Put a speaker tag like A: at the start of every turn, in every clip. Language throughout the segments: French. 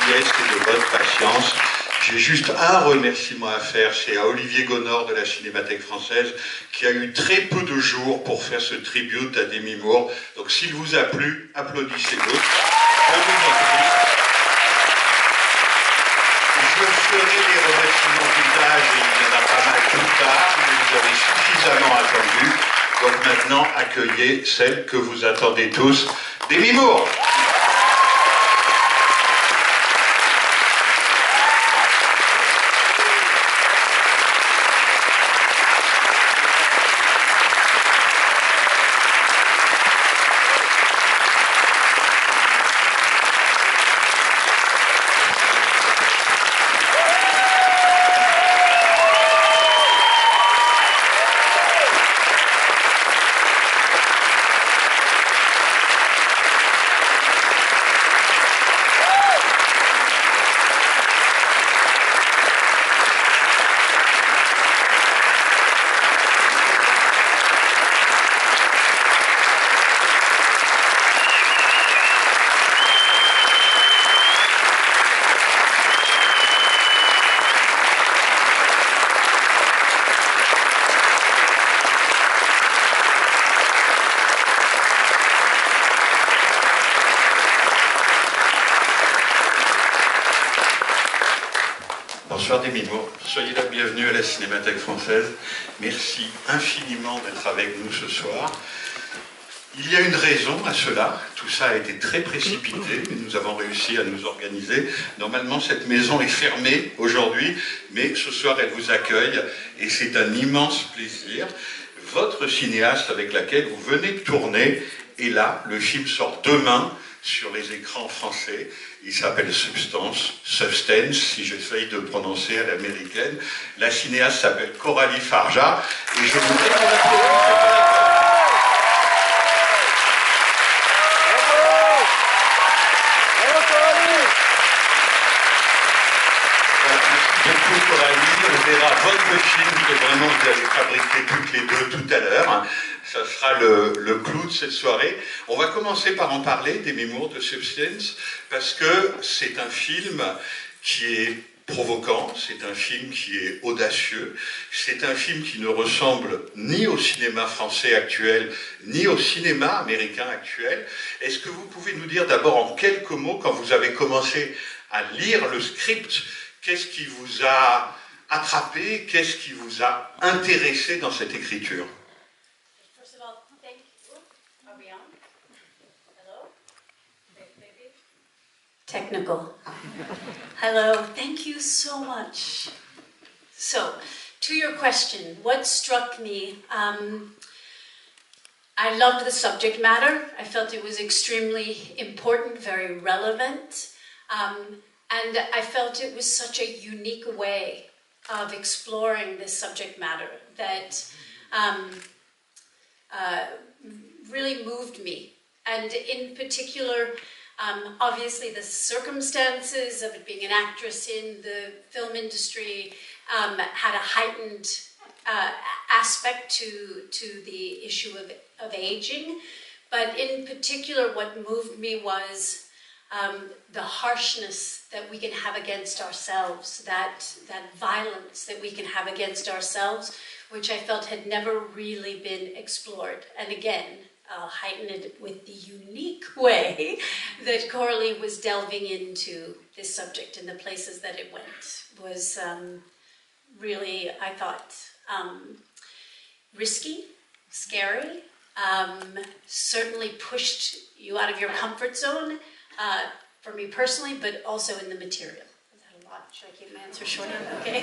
A: gentillesse et de votre patience. J'ai juste un remerciement à faire, c'est à Olivier Gonord de la Cinémathèque française qui a eu très peu de jours pour faire ce tribute à Demi Moore. Donc s'il vous a plu, applaudissez-le. Je ferai les remerciements d'usage et il y en a pas mal plus tard, mais vous avez suffisamment attendu. Donc maintenant, accueillez celle que vous attendez tous, Demi Moore. Bonsoir Demi Moore, soyez la bienvenue à la Cinémathèque française. Merci infiniment d'être avec nous ce soir. Il y a une raison à cela, tout ça a été très précipité, mais nous avons réussi à nous organiser. Normalement cette maison est fermée aujourd'hui, mais ce soir elle vous accueille et c'est un immense plaisir. Votre cinéaste avec laquelle vous venez de tourner est là, le film sort demain sur les écrans français. Il s'appelle Substance, si j'essaye de prononcer à l'américaine. La cinéaste s'appelle Coralie Farja. Et je voudrais qu'on applaudisse. Beaucoup Coralie, on verra votre film que vraiment vous allez fabriquer toutes les deux tout à l'heure. Ça sera le clou de cette soirée. On va commencer par en parler, Demi Moore de Substance, parce que c'est un film qui est provocant, c'est un film qui est audacieux, c'est un film qui ne ressemble ni au cinéma français actuel, ni au cinéma américain actuel. Est-ce que vous pouvez nous dire d'abord en quelques mots, quand vous avez commencé à lire le script, qu'est-ce qui vous a attrapé, qu'est-ce qui vous a intéressé dans cette écriture?
B: Technical. Hello, thank you so much. So, to your question, what struck me, I loved the subject matter. I felt it was extremely important, very relevant, and I felt it was such a unique way of exploring this subject matter that really moved me. And in particular, obviously the circumstances of it being an actress in the film industry had a heightened aspect to the issue of aging. But in particular, what moved me was the harshness that we can have against ourselves, that violence that we can have against ourselves, which I felt had never really been explored. And again, I'll heighten it with the unique way that Coralie was delving into this subject and the places that it went was really, I thought, risky, scary, certainly pushed you out of your comfort zone, for me personally, but also in the material. Is that a lot? Should I keep my answer shorter? Okay.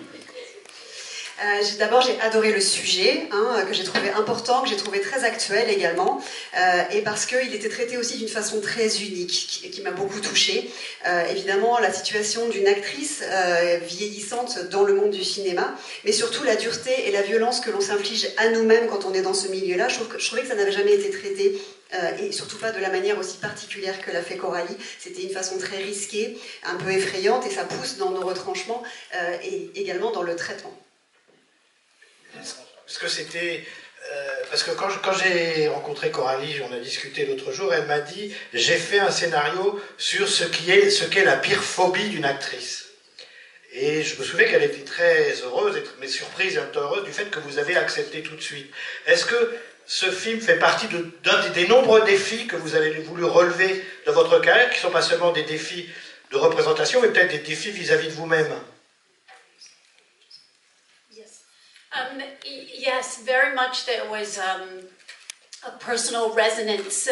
C: D'abord, j'ai adoré le sujet, que j'ai trouvé important, que j'ai trouvé très actuel également, et parce qu'il était traité aussi d'une façon très unique, qui m'a beaucoup touchée. Évidemment, la situation d'une actrice vieillissante dans le monde du cinéma, mais surtout la dureté et la violence que l'on s'inflige à nous-mêmes quand on est dans ce milieu-là. Je trouvais que ça n'avait jamais été traité, et surtout pas de la manière aussi particulière que l'a fait Coralie. C'était une façon très risquée, un peu effrayante, et ça pousse dans nos retranchements, et également dans le traitement.
D: Parce que c'était Parce que quand j'ai rencontré Coralie, on a discuté l'autre jour, elle m'a dit « J'ai fait un scénario sur ce qu'est la pire phobie d'une actrice ». Et je me souviens qu'elle était très heureuse, mais surprise et un peu heureuse du fait que vous avez accepté tout de suite. Est-ce que ce film fait partie d'un des nombreux défis que vous avez voulu relever de votre carrière, qui ne sont pas seulement des défis de représentation, mais peut-être des défis vis-à-vis de vous-même?
B: Yes, very much there was a personal resonance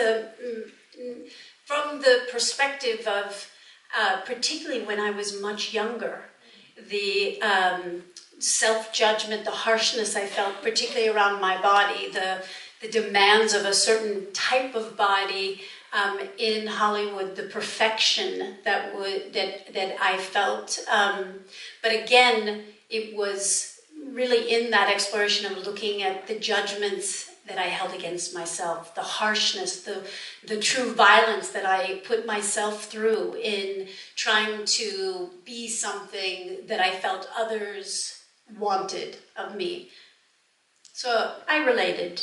B: from the perspective of, particularly when I was much younger, the self-judgment, the harshness I felt, particularly around my body, the demands of a certain type of body in Hollywood, the perfection that I felt. But again, it was really in that exploration of looking at the judgments that I held against myself, the harshness, the true violence that I put myself through in trying to be something that I felt others wanted of me. So I related.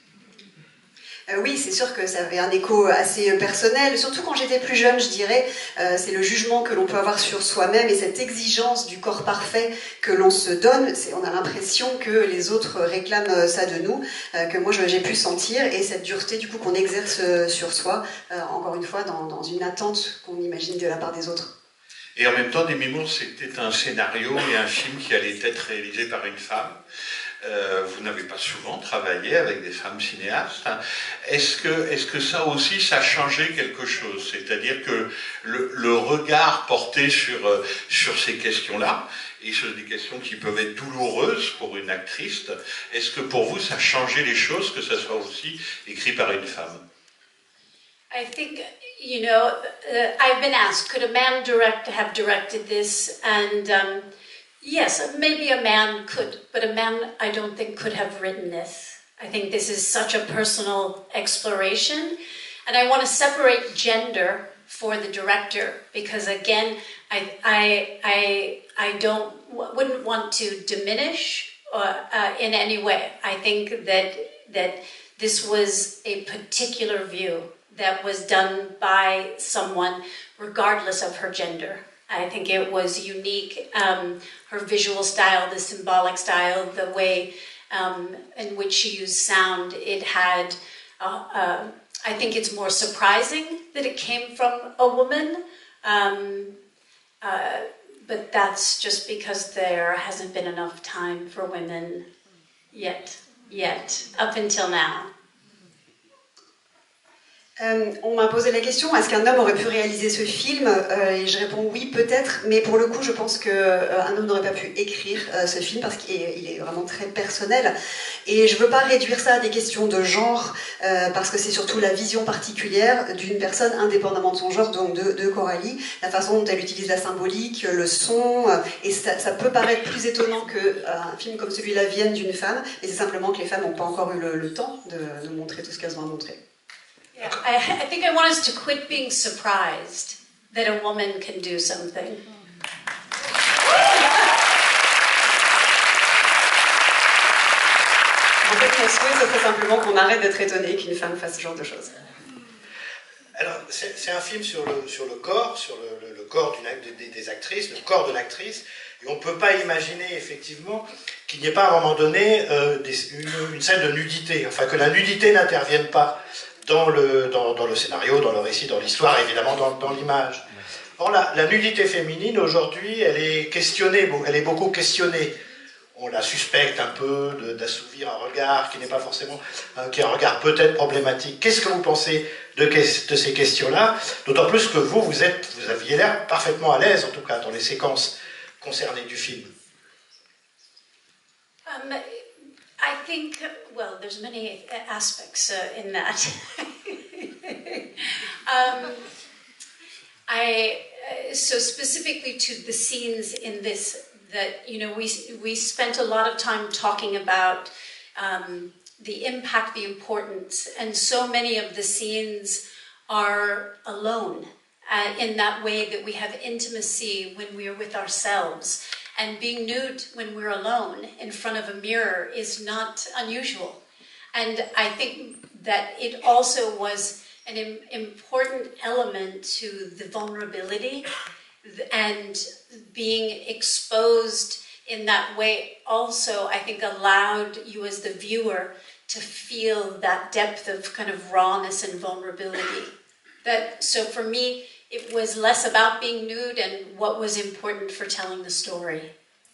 C: Oui, c'est sûr que ça avait un écho assez personnel, surtout quand j'étais plus jeune, je dirais. C'est le jugement que l'on peut avoir sur soi-même et cette exigence du corps parfait que l'on se donne. On a l'impression que les autres réclament ça de nous, que moi j'ai pu sentir, et cette dureté du coup qu'on exerce sur soi, encore une fois dans une attente qu'on imagine de la part des autres.
A: Et en même temps, Demi Moore, c'était un scénario et un film qui allait être réalisé par une femme. Vous n'avez pas souvent travaillé avec des femmes cinéastes. Est-ce que ça aussi, ça a changé quelque chose? C'est-à-dire que le regard porté sur ces questions-là, et sur des questions qui peuvent être douloureuses pour une actrice, est-ce que pour vous, ça a changé les choses, que ça soit aussi écrit par une femme?
B: I think, I've been asked, could a man have directed this? And yes, maybe a man could, but a man I don't think could have written this. I think this is such a personal exploration. And I want to separate gender for the director, because again, I wouldn't want to diminish in any way. I think that this was a particular view that was done by someone regardless of her gender. I think it was unique, her visual style, the symbolic style, the way in which she used sound. It had, I think it's more surprising that it came from a woman, but that's just because there hasn't been enough time for women yet, up until now.
C: On m'a posé la question, est-ce qu'un homme aurait pu réaliser ce film? Et je réponds oui, peut-être, mais pour le coup, je pense qu'un homme n'aurait pas pu écrire ce film parce qu'il est vraiment très personnel. Et je ne veux pas réduire ça à des questions de genre, parce que c'est surtout la vision particulière d'une personne indépendamment de son genre, donc de Coralie, la façon dont elle utilise la symbolique, le son, et ça peut paraître plus étonnant qu'un film comme celui-là vienne d'une femme, et c'est simplement que les femmes n'ont pas encore eu le temps de montrer tout ce qu'elles ont à montrer.
B: Yeah, I think I want us to quit being surprised that a woman can do something.
C: En fait, mon souhait, ce serait simplement qu'on arrête d'être étonné qu'une femme fasse ce genre de choses.
D: Alors, c'est un film sur le corps, sur le corps des actrices, le corps de l'actrice, et on ne peut pas imaginer effectivement qu'il n'y ait pas à un moment donné une scène de nudité, enfin que la nudité n'intervienne pas dans le scénario, dans le récit, dans l'histoire, évidemment dans l'image. Or, la nudité féminine, aujourd'hui, elle est questionnée, elle est beaucoup questionnée. On la suspecte un peu d'assouvir un regard qui n'est pas forcément, qui est un regard peut-être problématique. Qu'est-ce que vous pensez de ces questions-là? D'autant plus que vous aviez l'air parfaitement à l'aise, en tout cas, dans les séquences concernées du film.
B: I think, well, there's many aspects in that. So specifically to the scenes in this, that, we spent a lot of time talking about the impact, the importance, and so many of the scenes are alone in that way that we have intimacy when we are with ourselves. And being nude when we're alone in front of a mirror is not unusual. And I think that it also was an important element to the vulnerability, and being exposed in that way also, I think, allowed you as the viewer to feel that depth of kind of rawness and vulnerability. So for me, it was less about being nude and what was important for telling the story.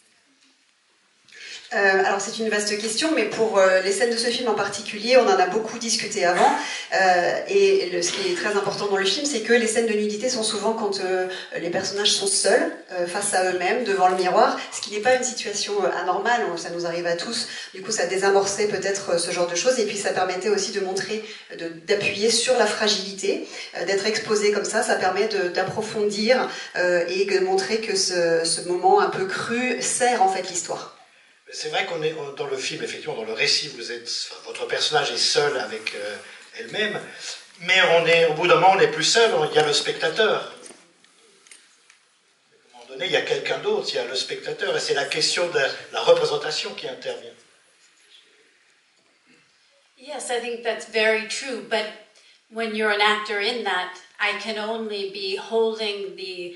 C: Alors c'est une vaste question, mais pour les scènes de ce film en particulier, on en a beaucoup discuté avant, et ce qui est très important dans le film, c'est que les scènes de nudité sont souvent quand les personnages sont seuls, face à eux-mêmes, devant le miroir, ce qui n'est pas une situation anormale, ça nous arrive à tous, du coup ça désamorçait peut-être ce genre de choses, et puis ça permettait aussi de montrer, d'appuyer sur la fragilité, d'être exposé comme ça permet d'approfondir et de montrer que ce moment un peu cru sert en fait l'histoire.
D: C'est vrai qu'on est dans le film, effectivement, dans le récit, votre personnage est seul avec elle-même, mais au bout d'un moment, on n'est plus seul, il y a le spectateur. À un moment donné, il y a quelqu'un d'autre, il y a le spectateur, et c'est la question de la représentation qui intervient.
B: Yes, I think that's very true, but when you're an actor in that, I can only be holding the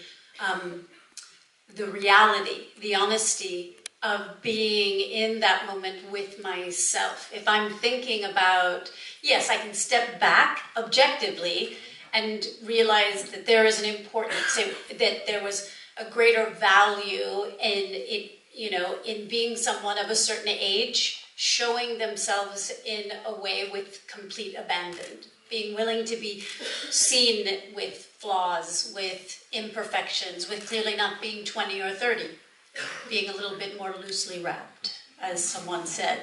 B: reality, the honesty of being in that moment with myself. If I'm thinking about, yes, I can step back objectively and realize that there is an importance, that there was a greater value in it, in being someone of a certain age, showing themselves in a way with complete abandon, being willing to be seen with flaws, with imperfections, with clearly not being 20 or 30. Being a little bit more loosely wrapped, as someone said.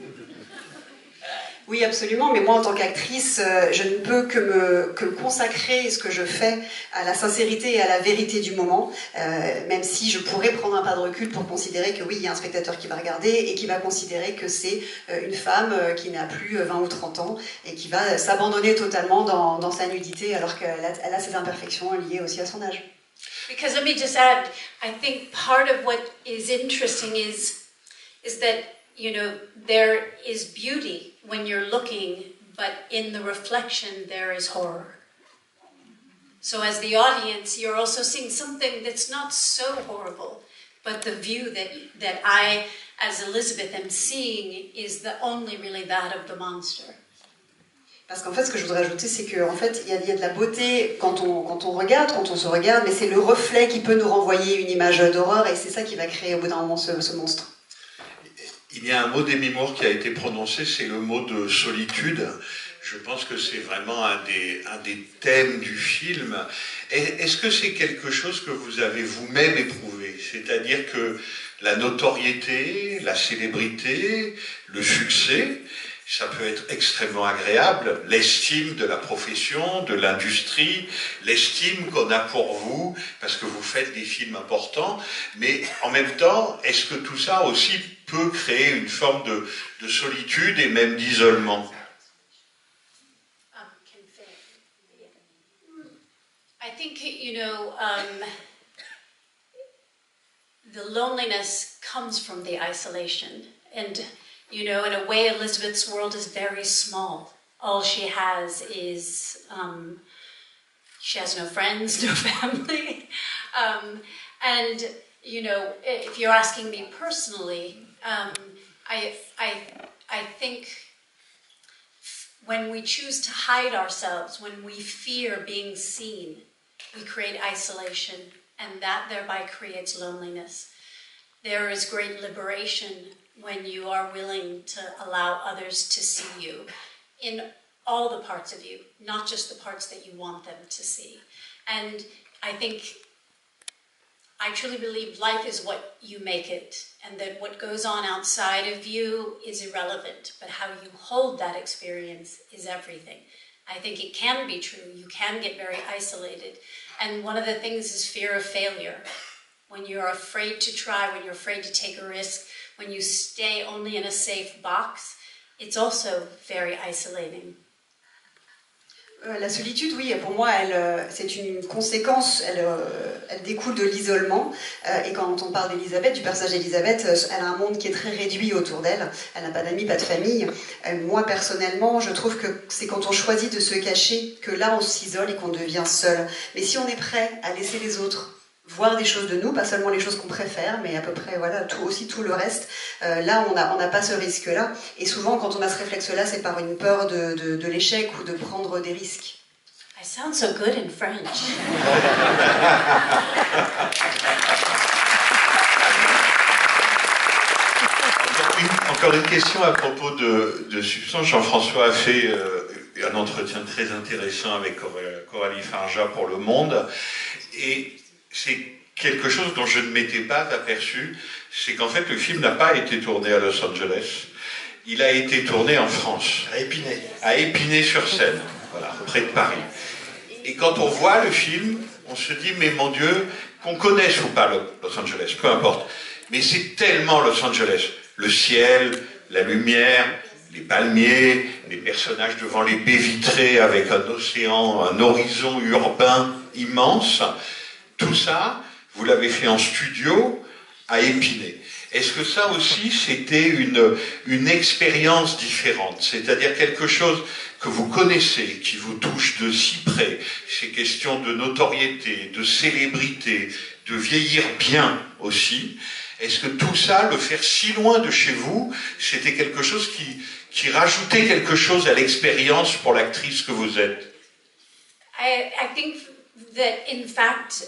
C: Oui, absolument, mais moi en tant qu'actrice, je ne peux que me consacrer ce que je fais à la sincérité et à la vérité du moment, même si je pourrais prendre un pas de recul pour considérer que oui, il y a un spectateur qui va regarder et qui va considérer que c'est une femme qui n'a plus 20 ou 30 ans et qui va s'abandonner totalement dans sa nudité alors qu'elle a ses imperfections liées aussi à son âge.
B: Because let me just add, I think part of what is interesting is that, there is beauty when you're looking, but in the reflection there is horror. So as the audience, you're also seeing something that's not so horrible, but the view that I, as Elizabeth, am seeing is only really that of the monster.
C: Parce qu'en fait, ce que je voudrais ajouter, c'est qu'en fait, il y a de la beauté quand on regarde, quand on se regarde, mais c'est le reflet qui peut nous renvoyer une image d'horreur, et c'est ça qui va créer au bout d'un moment ce monstre.
A: Il y a un mot d'Demi Moore qui a été prononcé, c'est le mot de solitude. Je pense que c'est vraiment un des thèmes du film. Est-ce que c'est quelque chose que vous avez vous-même éprouvé? C'est-à-dire que la notoriété, la célébrité, le succès, ça peut être extrêmement agréable, l'estime de la profession, de l'industrie, l'estime qu'on a pour vous, parce que vous faites des films importants, mais en même temps, est-ce que tout ça aussi peut créer une forme de solitude et même d'isolement?
B: I think, the loneliness comes from the isolation, and in a way, Elizabeth's world is very small. All she has is, she has no friends, no family. And, if you're asking me personally, I think when we choose to hide ourselves, when we fear being seen, we create isolation, and that thereby creates loneliness. There is great liberation when you are willing to allow others to see you in all the parts of you, not just the parts that you want them to see. And I truly believe life is what you make it, and that what goes on outside of you is irrelevant, but how you hold that experience is everything. I think it can be true. You can get very isolated. And one of the things is fear of failure. When you're afraid to try, when you're afraid to take a risk, when you stay only in a safe box, it's also very isolating.
C: La solitude, oui, pour moi, c'est une conséquence, elle découle de l'isolement. Et quand on parle d'Elisabeth, du personnage d'Elisabeth, elle a un monde qui est très réduit autour d'elle. Elle n'a pas d'amis, pas de famille. Moi, personnellement, je trouve que c'est quand on choisit de se cacher que là, on s'isole et qu'on devient seul. Mais si on est prêt à laisser les autres voir des choses de nous, pas seulement les choses qu'on préfère, mais à peu près voilà, aussi tout le reste. Là, on n'a pas ce risque-là. Et souvent, quand on a ce réflexe-là, c'est par une peur de l'échec ou de prendre des risques.
B: I sound so good in French.
A: Encore une question à propos de substance. Jean-François a fait un entretien très intéressant avec Coralie Farja pour Le Monde. Et c'est quelque chose dont je ne m'étais pas aperçu, c'est qu'en fait le film n'a pas été tourné à Los Angeles, il a été tourné en France. À Épinay-sur-Seine, voilà, près de Paris. Et quand on voit le film, on se dit, mais mon Dieu, qu'on connaisse ou pas Los Angeles, peu importe, mais c'est tellement Los Angeles. Le ciel, la lumière, les palmiers, les personnages devant les baies vitrées avec un océan, un horizon urbain immense. Tout ça, vous l'avez fait en studio à Épinay. Est-ce que ça aussi, c'était une expérience différente? C'est-à-dire quelque chose que vous connaissez, qui vous touche de si près, ces questions de notoriété, de célébrité, de vieillir bien aussi. Est-ce que tout ça, le faire si loin de chez vous, c'était quelque chose qui rajoutait quelque chose à l'expérience pour l'actrice que vous êtes?
B: I think that in fact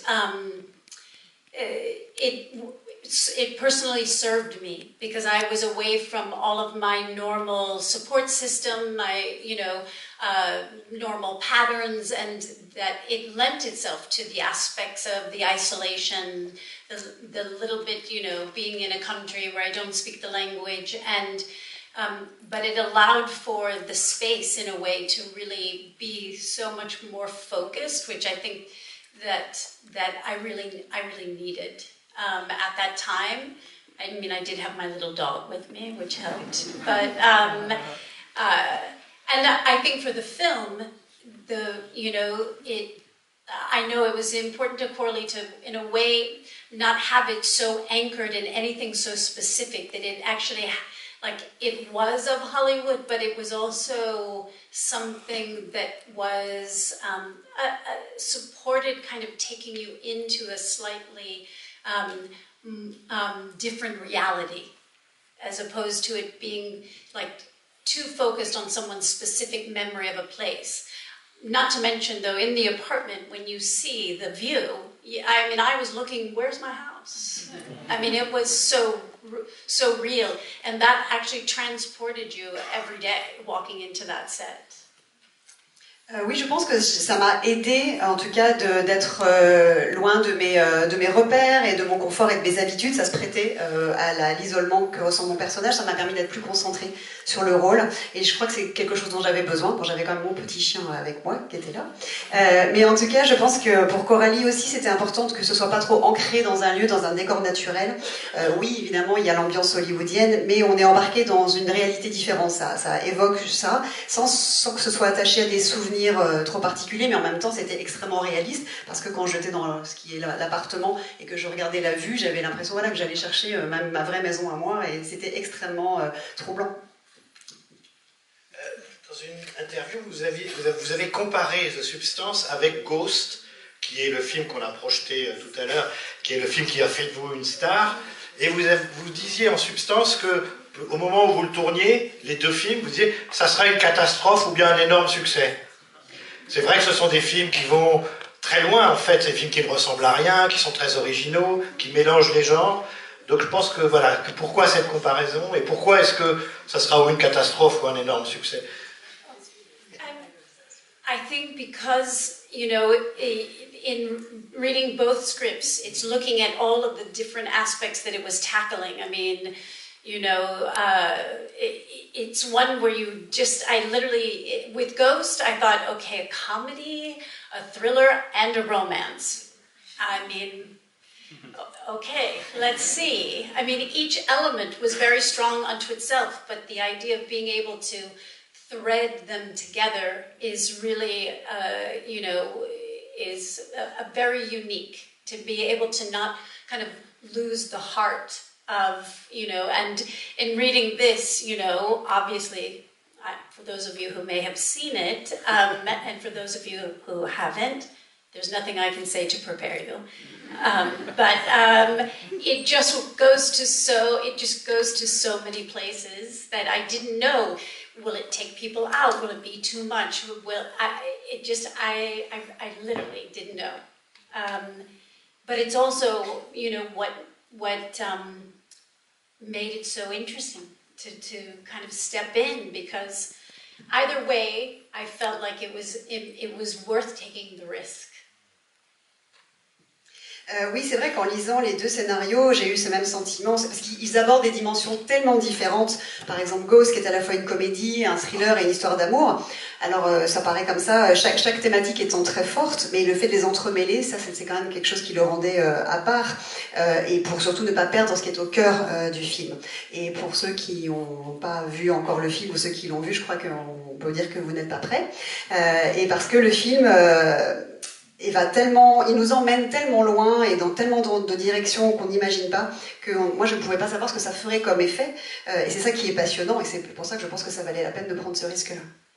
B: it personally served me because I was away from all of my normal support system, my normal patterns, and that it lent itself to the aspects of the isolation, the little bit, being in a country where I don't speak the language, and but it allowed for the space in a way to really be so much more focused, which I think that I really needed at that time. I mean, I did have my little dog with me, which helped, but and I think for the film, I know it was important to Coralie to, in a way, not have it so anchored in anything so specific that it actually. It was of Hollywood, but it was also something that was supported, kind of taking you into a slightly different reality, as opposed to it being too focused on someone's specific memory of a place. Not to mention, though, in the apartment, when you see the view, I was looking, where's my house? I mean, it was so real, and that actually transported you every day walking into that set.
C: Oui, je pense que ça m'a aidé, en tout cas, d'être loin de mes repères et de mon confort et de mes habitudes. Ça se prêtait à l'isolement que ressent mon personnage. Ça m'a permis d'être plus concentrée sur le rôle. Et je crois que c'est quelque chose dont j'avais besoin. Bon, j'avais quand même mon petit chien avec moi qui était là. Mais en tout cas, je pense que pour Coralie aussi, c'était important que ce soit pas trop ancré dans un lieu, dans un décor naturel. Oui, évidemment, il y a l'ambiance hollywoodienne, mais on est embarqué dans une réalité différente. Ça évoque ça, sans que ce soit attaché à des souvenirs trop particulier, mais en même temps c'était extrêmement réaliste, parce que quand j'étais dans ce qui est l'appartement et que je regardais la vue, j'avais l'impression que j'allais chercher ma vraie maison à moi, et c'était extrêmement troublant.
D: Dans une interview, vous avez comparé The Substance avec Ghost, qui est le film qu'on a projeté tout à l'heure, qui est le film qui a fait de vous une star, et vous disiez en substance que au moment où vous le tourniez, les deux films, vous disiez ça sera une catastrophe ou bien un énorme succès. C'est vrai que ce sont des films qui vont très loin, en fait, ces films qui ne ressemblent à rien, qui sont très originaux, qui mélangent les genres. Donc je pense que voilà, pourquoi cette comparaison et pourquoi est-ce que ça sera ou une catastrophe ou un énorme succès?
B: I think because, in reading both scripts, it's looking at all of the different aspects that it was tackling. I mean, it's one where I literally, with Ghost, I thought, okay, a comedy, a thriller, and a romance. I mean, okay, let's see. I mean, each element was very strong unto itself, but the idea of being able to thread them together is really, is a very unique, to be able to not kind of lose the heart of, and in reading this, obviously, for those of you who may have seen it, and for those of you who haven't, there's nothing I can say to prepare you. But it just goes to so many places that I didn't know. Will it take people out? Will it be too much? I literally didn't know. But it's also, what made it so interesting to kind of step in, because either way, I felt like it was worth taking the risk.
C: Oui, c'est vrai qu'en lisant les deux scénarios, j'ai eu ce même sentiment, parce qu'ils abordent des dimensions tellement différentes. Par exemple, Ghost, qui est à la fois une comédie, un thriller et une histoire d'amour. Alors, ça paraît comme ça, chaque thématique étant très forte, mais le fait de les entremêler, ça, c'est quand même quelque chose qui le rendait à part, et pour surtout ne pas perdre ce qui est au cœur du film. Et pour ceux qui n'ont pas vu encore le film, ou ceux qui l'ont vu, je crois qu'on peut dire que vous n'êtes pas prêts. Et parce que le film... il nous emmène tellement loin et dans tellement de directions qu'on n'imagine pas que moi je ne pouvais pas savoir ce que ça ferait comme effet, et c'est ça qui est passionnant, et c'est pour ça que je pense que ça valait la peine de prendre ce risque-là.